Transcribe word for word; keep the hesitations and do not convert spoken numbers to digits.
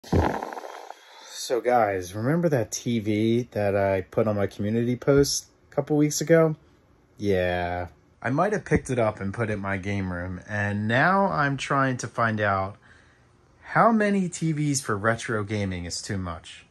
So guys, remember that T V that I put on my community post a couple weeks ago? Yeah, I might have picked it up and put it in my game room, and now I'm trying to find out how many T Vs for retro gaming is too much.